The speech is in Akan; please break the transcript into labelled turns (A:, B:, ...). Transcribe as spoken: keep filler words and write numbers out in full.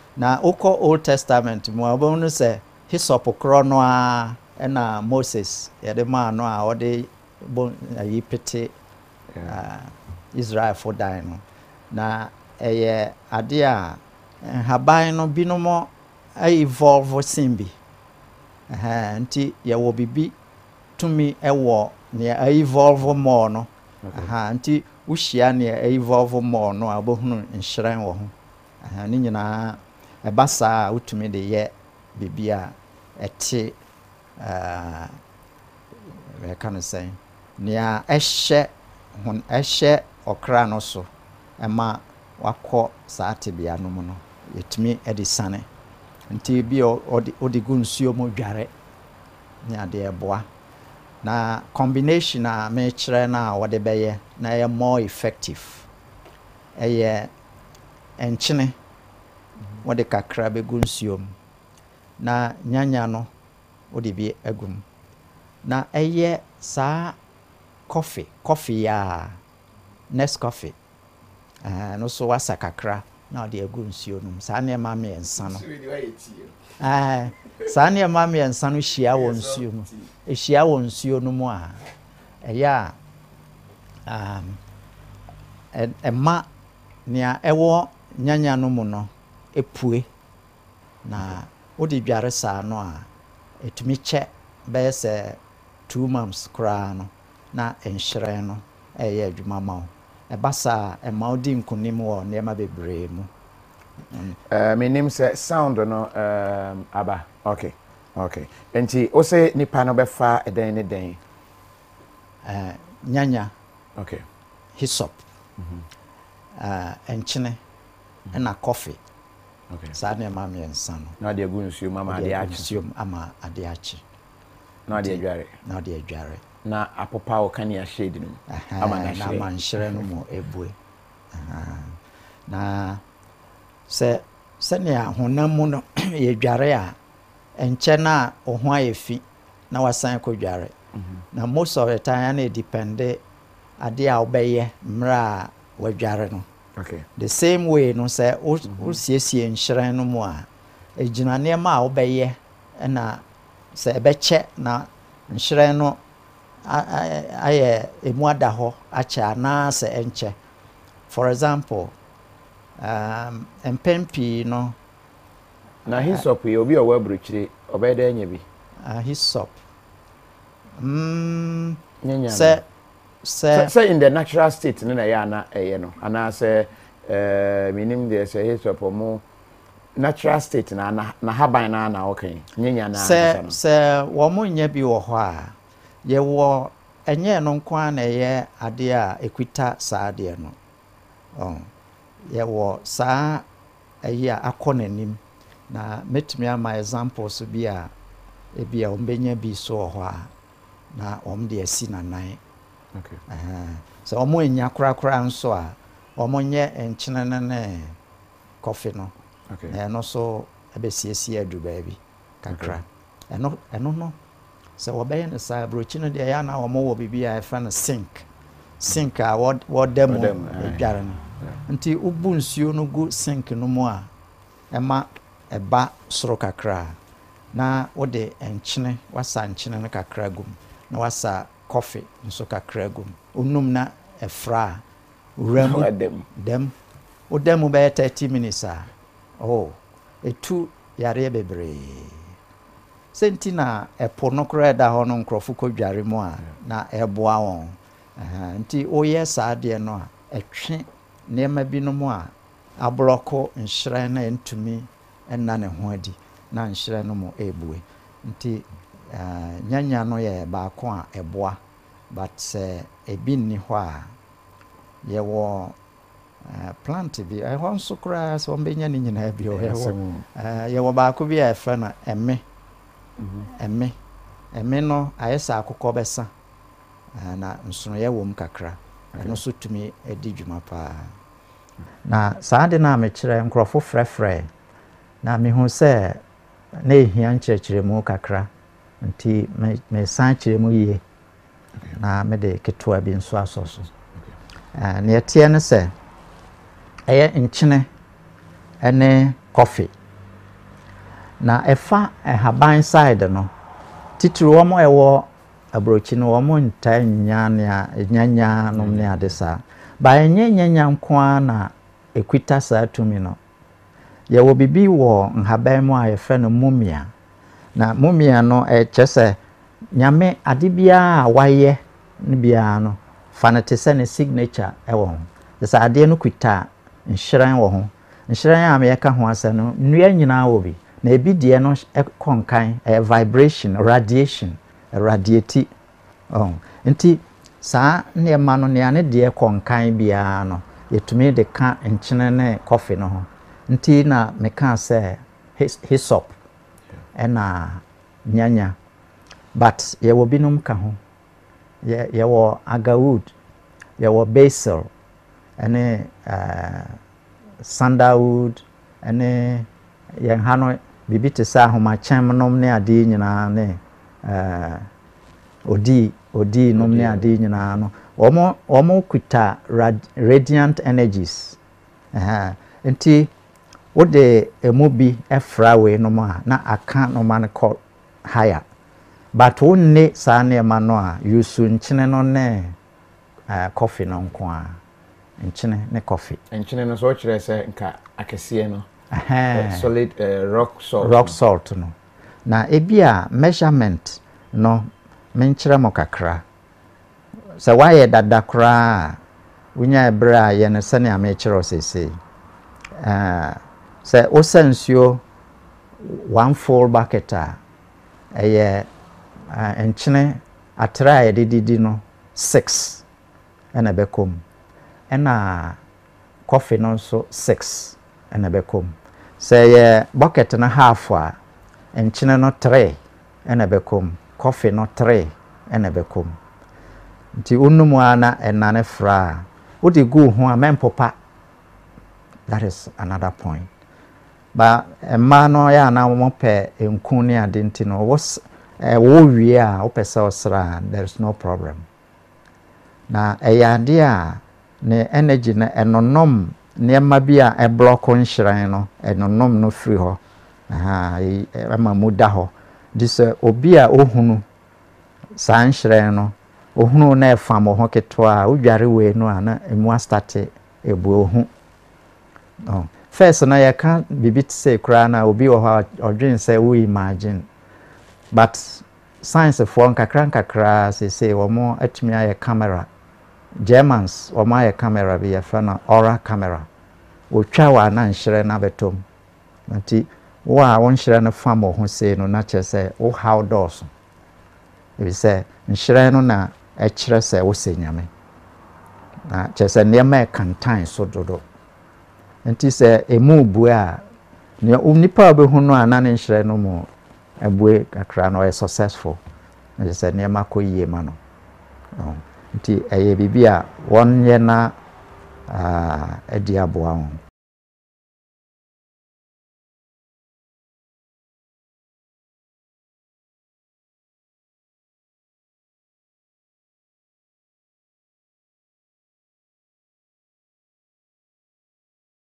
A: na oko Old Testament mu abonu se hyssop kro no a na Moses yede ma no a ode bon ayi pete uh, Israel for dan no na eye ade a haban no binomo ai evolve simbi eh nti ye wo bibi tumi ewo ne ai evolve more no aha nti wohia ne ai evolve more no abohunu nhyiran wo ho aha ni nyina ebasa utumi de ye bibia ete uh we can say nia ehye hon ehye okra no so ema wakọ saate bia no mu no yetumi edisane nti bi odi gunsuo mo dware ni ade eboa na combination a me kire na wode beye na ye more effective eye enchine wode kakra be gunsuo na nyanya no wode bi agum na eye sa coffee coffee ya next coffee ah no so wasa kakra na de agu nsuo no sa na ma me ensa no ah sa na ma me ensa no hia wo nsuo no e hia wo nsuo no mu a eya um e ma nia ewo nyanya no mu no epue na odi dware sa no a etumi che be se two months kra no na enhyere no eye adwuma ma ebasa e maudi nkunim wo ne ma bebre mu
B: eh me nim se sound no um aba okay okay enti o se nipa no befa eden ne den
A: eh nyanya
B: okay
A: hyssop mhm ah enchine na coffee
B: okay
A: sa ne ma me nsa no
B: na de agu nsuo mama ade achi
A: ama ade achi
B: na de adware
A: na de adware
B: na apopa o kan ya shade no ama na
A: na manhyere no mo ebue na se se ne ahonamu no ye dware a enche na oho ayefi na wasan ko dware na most of the time na depend ade a obeye mra wa dware no
B: okay
A: the same way no se o siesie nhyere no mu a ejina ne ma a obeye na se ebeche na nhyere no aye emu ada ho acha na se enche for example um empempi no
B: na hyssop ye obi owa bruchire obeda anya bi
A: uh, hyssop mm
B: nyanya
A: se se
B: se in the natural state na ya na eye no ana se eh minim de se hyssop mo natural state na na haban na na okay nyanya na
A: se se wo mo nya bi wo ho a ye wo enye no nkwa na ye ade a ekwita saade no oh ye wo sa ayi a akonanim na metumi ama examples bi a e bi a ombenya bi so ho a na om de asi na nan
B: okay
A: eh so omo enya kura kura nso a omo nye enchene ne coffee no
B: okay
A: eh no so ebesiesie adu ba bi kakra eno eno no so wobe ne sa brochi no de ya na omo wo bibia e fa no sink sink a wo dem edware no nti ubu nsuo no gu sink no mu a ema eba soro kakra na wo de enchene wasa enchene no kakra gum na wasa coffee nso kakra gum onum na efra uramu
B: dem
A: dem o dem be thirty minutes a oh etu yare bebre sentina epo no kra da ho no nkrofo ko dware mu a na eboa won aha nti oye saade no a etwe nema bi no mu a abloko nhyiran na entumi enna ne ho adi na nhyiran no mu ebue nti nyanya no ye ba ko a eboa but ebi ni ho a ye wo plant bi e ho nso kra so mbenya ni nyina bi o ye wo ye wo ba ko bi a efa na emme emme emme no ayesa akokọ besa na nsono ye wom kakra no so tumi edi dwuma pa na saade na me kire nkrofo frefre na me hu se na ehia nkyerkyere mu kakra nti me san kyere mu yie na me de ketwa bi nso asoso na ye tie ne se eye nkyene ene coffee na efa ehaban side no titiri wo mo ewo abrochi no wo mo nta nya ne nyanya no ne adesa ba enye nyanya nko na ekwita saa tumi no ye wo bibi wo nhaban mu a yefe no mumia na mumia no e chese nyame adibia a waye ne bia no fanate se ne signature e wo ho desa ade no kwita nhyiran wo ho nhyiran a me yeka ho ase no nnua nyina wo bi na ebi de no konkan e vibration radiation radiate oh nti saa ne ma no ne ane de konkan bia no yetumi de ka nkyene ne coffee no ho nti na me ka se hyssop ena nyanya but ye wo binum ka ho ye ye wo agarwood ye wo basil ene uh, sandalwood ene ye hano bibi te sa homa chem nom ne ade nyina ne uh, odi odi nom ne ade nyina no omo omo kuta rad, radiant energies aha enti wode emobi efra we no ma na aka no man call higher but wonne sa ne ma no a yusu nkyene no ne uh, coffee no nko a nkyene ne coffee
B: nkyene no so kire se nka akese no
A: uh,
B: solid uh, rock salt
A: rock salt no na ebia measurement no menkyere mo kakra se waye dada kra wunya ebra ye ne se ne amekire osese uh, se osansuo one full bucket a eye uh, nkyene atra ye dididi no six ena bekom ena coffee no so six ena bekom se ye bucket na half a nkyene no three ena bekom coffee no three ena bekom nti unumu ana enane fra odi gu ho a mempopa. That is another point. But a man no ya na mo pe enku ne ade nti no was e wo wie a opese osra there is no problem. Na e ade a ne energy na enonom ne ma bia e block nhyiran no enonom no free ho aha e ma muda ho this obi a ohunu saa nhyiran no ohunu na efam ho ketwa odware we no ana emu start ebu ohu. Oh. First na ya can bibi say kra na obi wo ha odwen say we imagine but science for nkakra nkakra say say wo mo atumi aye camera Germans wo mo aye camera bi ya fa na aura camera wo twa wa na nhire na betom nti wo a won nhire na fam ho say no na che say wo how doors e say nhire no na e kire say wo senyame na che say ne ma kantan so dodo nti se emu bua a ne nipa obehu no ana ne nhire no mo ebue kakra no e successful nti se ne makoyie ma no nti eye bibia won ye na ah edi aboa ho